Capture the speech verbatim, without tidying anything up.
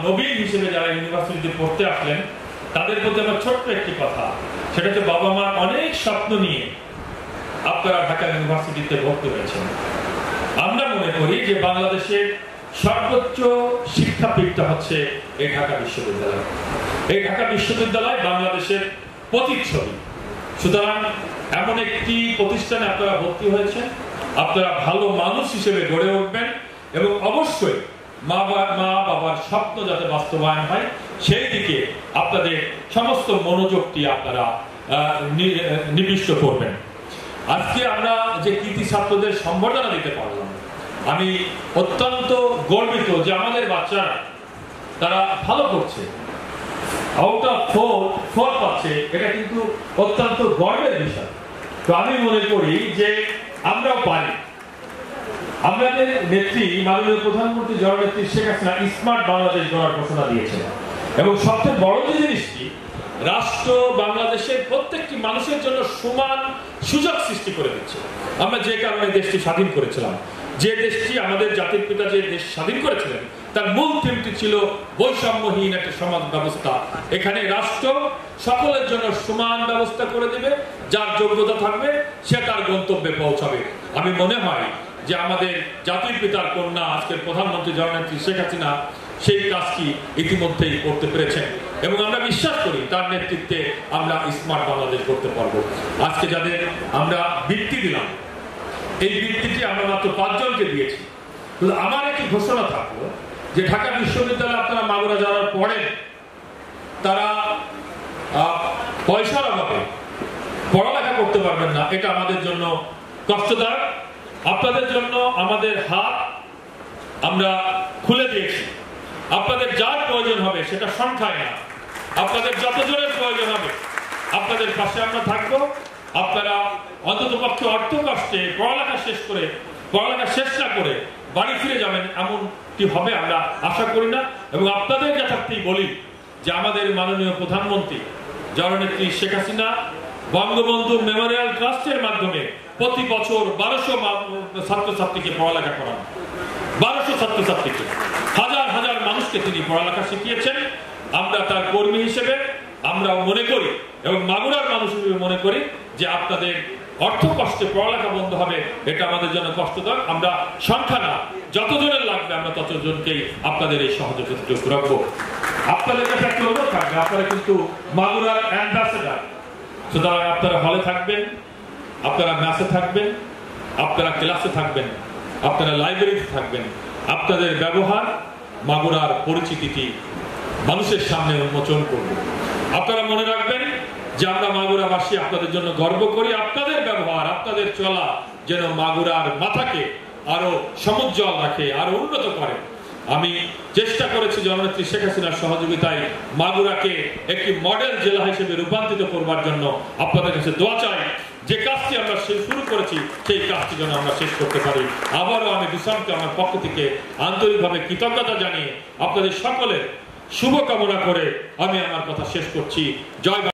নবীন হিসেবে যারা ইউনিভার্সিটিতে পড়তে আসলেন তাদের প্রতি আমার ছোট্ট একটি কথা, সেটা হচ্ছে বাবা মা অনেক স্বপ্ন নিয়ে আপনারা ঢাকা ইউনিভার্সিটিতে ভর্তি হয়েছেন। আমরা মনে করি যে বাংলাদেশের সর্বোচ্চ শিক্ষাপীঠটা হচ্ছে এই ঢাকা বিশ্ববিদ্যালয়। এই ঢাকা বিশ্ববিদ্যালয় বাংলাদেশের প্রতিচ্ছবি। সুতরাং এমন একটি প্রতিষ্ঠানে আপনারা ভর্তি হয়েছেন, আপনারা ভালো মানুষ হিসেবে গড়ে উঠবেন এবং অবশ্যই মা মা বাবার স্বপ্ন যাতে বাস্তবায়ন হয় সেই দিকে আপনাদের সমস্ত মনোযোগটি আপনারা নিবিষ্ট করবেন। আজকে আমরা যে কৃতি ছাত্রদের সম্বর্ধনা দিতে পারলাম, আমি অত্যন্ত গর্বিত যে আমাদের বাচ্চারা তারা ভালো করছে, আউট অফ ফোর ফোর পাচ্ছে, এটা কিন্তু অত্যন্ত গর্বের বিষয়। তো আমি মনে করি যে আমরাও পারি। আমাদের নেত্রী মাননীয় প্রধানমন্ত্রী জননেত্রী শেখ হাসিনা স্মার্ট বাংলাদেশ গড়ার ঘোষণা দিয়েছেন এবং সবচেয়ে বড় যে জিনিসটি, রাষ্ট্র বাংলাদেশের প্রত্যেকটি মানুষের জন্য সমান সুযোগ সৃষ্টি করে দিচ্ছে। আমরা যে কারণে দেশটি স্বাধীন করেছিলাম, যে দেশটি আমাদের জাতির পিতা যে দেশ স্বাধীন করেছিলেন তার মূল থিমটি ছিল বৈষম্যহীন একটা সমাজ ব্যবস্থা। এখানে রাষ্ট্র সকলের জন্য সমান ব্যবস্থা করে দিবে, যার যোগ্যতা থাকবে সে তার গন্তব্যে পৌঁছাবে। আমি মনে হয় যে আমাদের জাতির পিতার কন্যা আজকের প্রধানমন্ত্রী জননেত্রী শেখ হাসিনা সেই কাজটি ইতিমধ্যেই করতে পেরেছেন এবং আমরা বিশ্বাস করি তার নেতৃত্বে আমরা স্মার্ট বাংলাদেশ করতে পারবো। আজকে যাদের আমরা বৃত্তি দিলাম, এই বৃত্তিটি আমরা মাত্র পাঁচজনকে দিয়েছি। আমার একটি ঘোষণা থাকলো যে ঢাকা বিশ্ববিদ্যালয়ে আপনারা মাগুরা যাওয়ার পরে তারা পয়সার অভাবে পড়ালেখা করতে পারবেন না, এটা আমাদের জন্য কষ্টদায়ক। আপনাদের জন্য আমাদের হাত আমরা খুলে দিয়েছি। আপনাদের যার প্রয়োজন হবে, সেটা সংখ্যায় না, আপনাদের যতজনের প্রয়োজন হবে আপনাদের পাশে আমরা থাকবো। আপনারা অন্তত পক্ষে অর্থ কষ্টে পড়ালেখা শেষ করে পড়ালেখা শেষ না করে বাড়ি ফিরে যাবেন এমনটি হবে আমরা আশা করি না। এবং আপনাদের যথার্থই বলি যে আমাদের মাননীয় প্রধানমন্ত্রী জননেত্রী শেখ হাসিনা বঙ্গবন্ধু মেমোরিয়াল ট্রাস্টের মাধ্যমে প্রতি বছর বারোশো ছাত্রছাত্রীকে পড়ালেখা করান, বারোশো ছাত্রছাত্রীকে, হাজার হাজার মানুষকে তিনি পড়ালেখা শিখিয়েছেন। আমরা তার কর্মী হিসেবে আমরা মনে করি এবং মাগুরার মানুষ হিসেবে মনে করি যে আপনাদের অর্থ কষ্টে পড়ালেখা বন্ধ হবে, এটা আমাদের জন্য কষ্টদায়ক। আমরা সংখ্যা না, যতজনের লাগবে আমরা ততজনকেই আপনাদের এই সহযোগিতা রাখবো। আপনাদের কাছে একটা অনুরোধ থাকবে, আপনারা কিন্তু মাগুরার অ্যাম্বাসেডর। সুতরাং আপনারা হলে থাকবেন, আপনারা ম্যাচে থাকবেন, আপনারা ক্লাসে থাকবেন, আপনারা লাইব্রেরিতে থাকবেন। আপনাদের ব্যবহার মাগুরার পরিচিতিটি মানুষের সামনে উন্মোচন করবে। আপনারা মনে রাখবেন যে আমরা মাগুরাবাসী আপনাদের জন্য গর্ব করি। আপনাদের ব্যবহার, আপনাদের চলা যেন মাগুরার মাথাকে আরো সমুজ্জ্বল রাখে, আরো উন্নত করে। আমি চেষ্টা করেছি জননেত্রী শেখ হাসিনার সহযোগিতায় মাগুরাকে একটি মডেল জেলা হিসেবে রূপান্তরিত করবার জন্য আপনাদের কাছে দোয়া চাই। যে কাজটি আমরা শুরু করেছি সেই কাজটি যেন আমরা শেষ করতে পারি। আবারও আমি দুসামকে আমার পক্ষ থেকে আন্তরিকভাবে কৃতজ্ঞতা জানিয়ে আপনাদের সকলের শুভকামনা করে আমি আমার কথা শেষ করছি। জয়।